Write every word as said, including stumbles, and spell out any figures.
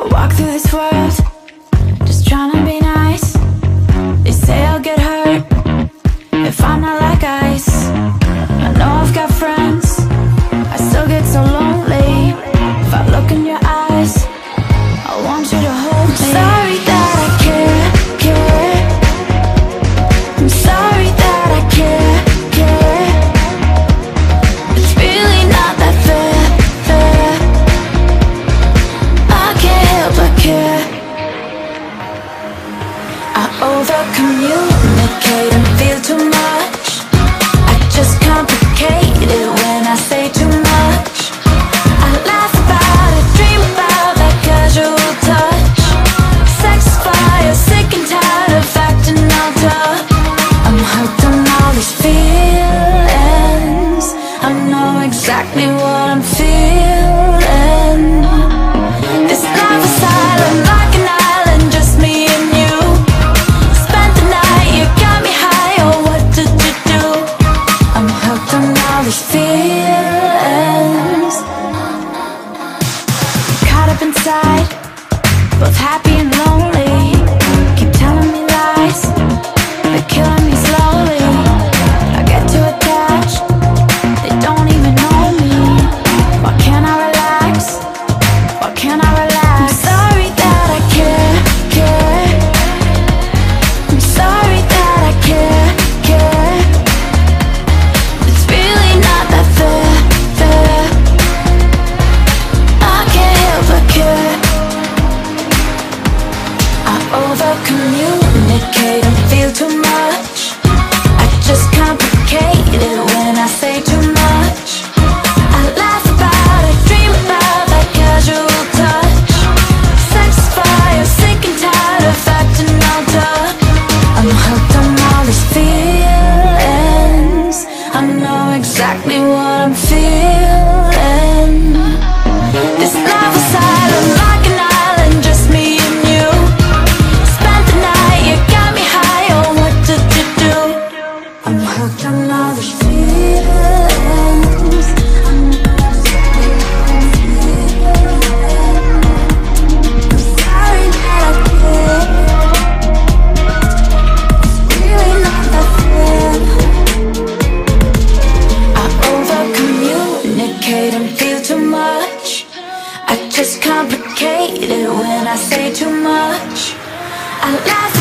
walk through this world just trying to be nice. They say I'll get hurt if I'm not like ice. I know I've got friends, I still get so lonely. If I look in your eyes, I want you to hold me. Sorry that I care, care. I'm sorry that I care, care. It's really not that fair, fair. I can't help but care. I overcommunicate and feel too much. I just complicate it when I say too much. I laugh about it, dream about that casual touch. Sex is fire, sick and tired of acting all tough. I'm hooked on all these feelings. I know exactly what I'm feeling. This life is silent like an island, just me and you. Spent the night, you got me high, oh what did you do? I'm hooked on all these feelings. Caught up inside, both happy and lonely. Keep telling me lies, they're killing me slowly. I get too attached, they don't even know me. Why can't I relax? Why can't I relax? I'm sorry that I care, care. I'm sorry that I care, care. It's really not that fair, fair. I can't help but care. I overcommunicate and feel too much. I just complicate it when I say too much. I laugh about it, dream about that casual touch. Sex is fire, sick and tired of acting all tough. I'm hooked on all these feelings. I know exactly what I'm feeling. This life is silent like an island, just me and you. Spent the night, you got me high, oh what did you do? I'm hooked on all these feelings. I'm sorry that I care. It's really not that fair. I overcommunicate and feel too much. I just complicate it when I say too much. I laugh